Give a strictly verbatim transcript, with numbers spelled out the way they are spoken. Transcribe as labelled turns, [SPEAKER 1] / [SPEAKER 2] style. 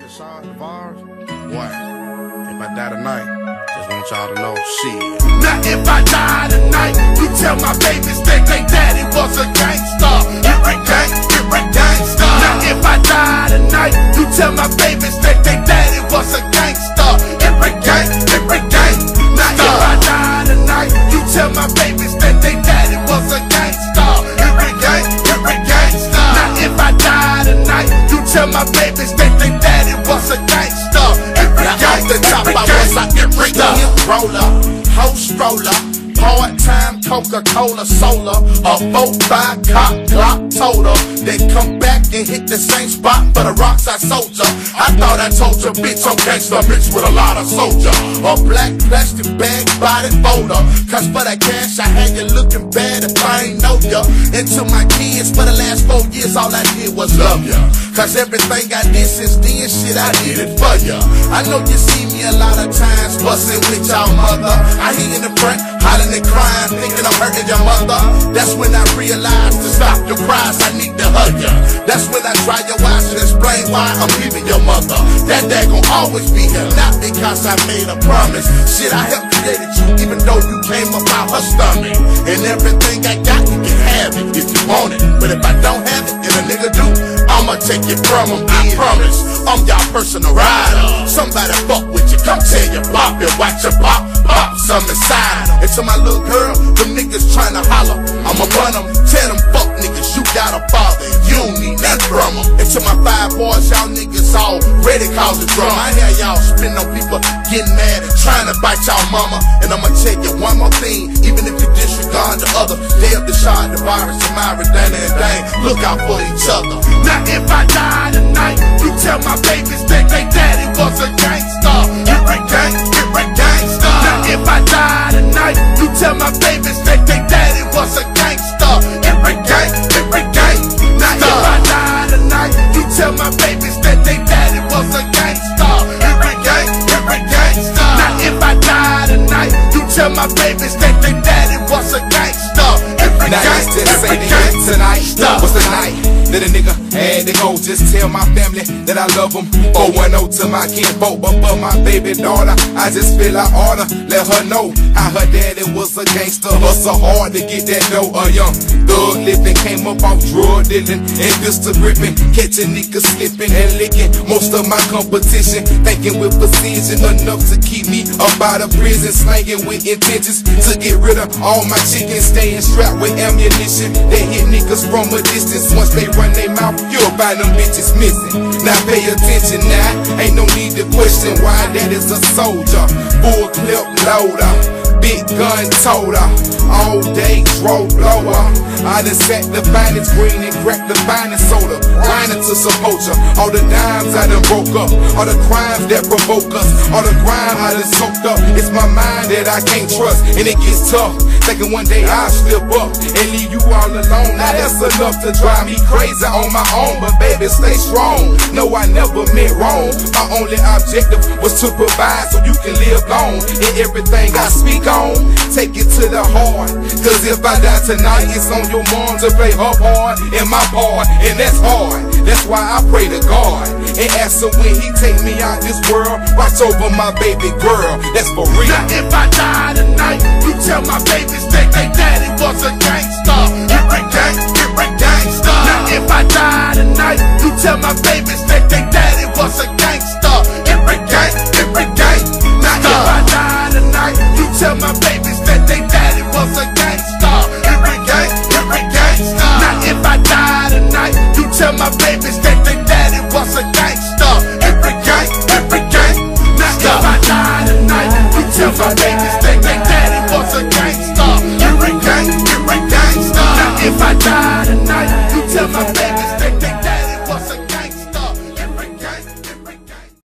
[SPEAKER 1] Deshaun DeVar, what? If I die tonight, just want y'all to know, shit.
[SPEAKER 2] Now if I die tonight, you tell my babies that they daddy was a gangster. Every gang, every gangster. Now if I die tonight, you tell my babies that they daddy was a gangster. Every gang, every gang. Now if I die tonight, you tell my babies that they daddy was a gangster. Every gang, every gangster. Now if I die tonight, you tell my babies that they daddy was a gangster. Every gang,
[SPEAKER 1] the top I was like every roller, host roller, part-time Coca-Cola solar, a four five cop Glock total. They come back and hit the same spot for the rocks I sold ya. I thought I told ya, bitch, I'm gangsta mixed with a lot of soldier. A black plastic bag body folder, cause for that cash I had you looking bad if I ain't know ya. And to my kids for the last four years all I did was love ya. Cause everything I did since then, shit, I did it for ya. I know you see me a lot of times bustin' with y'all mother. I hear in the front hollering and crying, thinking I'm hurting your mother. That's when I realized to stop your cries, I need to hug ya. That's when I dry your eyes and explain why I'm leaving your mother. That dad gon' always be here, not because I made a promise. Shit, I helped created you, even though you came up out her stomach. And everything I got, you can have it if you want it. But if I don't have it, and a nigga do, I'ma take it from him, I promise. I'm y'all personal rider. Somebody fuck with you, come tell your pop and watch your pop, pop some inside. And to my little girl, them niggas tryna holler, I'ma run them. Tell them fuck niggas, you got a father, you don't need nothing from them. And to my five boys, y'all niggas already cause the drum. I hear y'all spin on people getting mad and trying to bite y'all mama. And I'ma tell you one more thing, even if you disregard the other, they have Deshaun DeVar, Samara, Dana, and Dane, look out for each other. Now if I die tonight, you tell my babies that they daddy was a gangster. Every gang, every gangster. Now if I die tonight, you tell my babies that they daddy was a gangster. Every gang, every gang. Now if I die tonight, you tell my babies that they daddy was a gangster. Every gang, every gangster. Now if I die tonight, you tell my babies that they daddy was a gangster. Every
[SPEAKER 3] now
[SPEAKER 2] gang, every gang.
[SPEAKER 3] Tonight was the night that a nigga had to go. Just tell my family that I love them. four one oh to my kinfolk, but for my baby daughter, I just feel I oughta let her know how her daddy was a gangster. Hustle hard to get that dough. A young thug living, came up off drug dealing and pistol gripping, catching niggas slipping and licking. Most of my competition thinking with precision enough to keep me up out of prison, slanging with intentions to get rid of all my chickens, staying strapped with ammunition. They hit niggas from a distance. Once they run their mouth, you'll find them bitches missing. Now pay attention now, ain't no need to question why that is a soldier. Full clip loader, big gun toter, all day throw blower. I done sack the finest green and cracked the finest soda, grinding to support ya. All the dimes I done broke up, all the crimes that provoke us, all the grime I done soaked up. It's my mind that I can't trust, and it gets tough, thinking one day I'll slip up and leave you all alone. Now that's enough to drive me crazy on my own, but baby, stay strong. No, I never meant wrong. My only objective was to provide so you can live long. And everything I speak on, take it to the heart. Cause if I die tonight, it's on your mom to play her part and my part, and that's hard. That's why I pray to God and ask him when he take me out this world, watch over my baby girl. That's for real.
[SPEAKER 2] Now if I die tonight, you tell my babies that they daddy was a gangster. Every gang, every gangster. Now if I die tonight, you tell my babies that they daddy was a gangster. Every gang, every gang. Now if I die tonight, you tell my babies that they daddy was a gangster.